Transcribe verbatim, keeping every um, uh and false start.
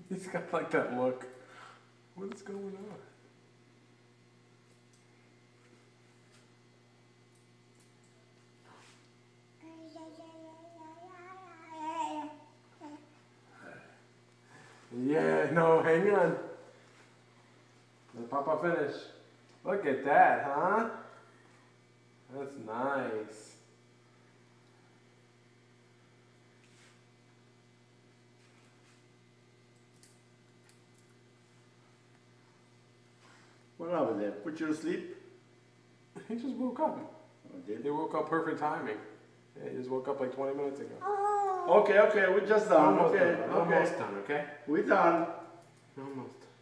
He's got like that look. What is going on? Yeah, no, hang on. Let Papa finish. Look at that, huh? That's nice. What happened there? Put you to sleep? He just woke up. Oh, did? He woke up perfect timing. Yeah, he just woke up like twenty minutes ago. Okay, okay, we're just done. Almost okay, done. okay. Almost done, okay? We're done. Almost.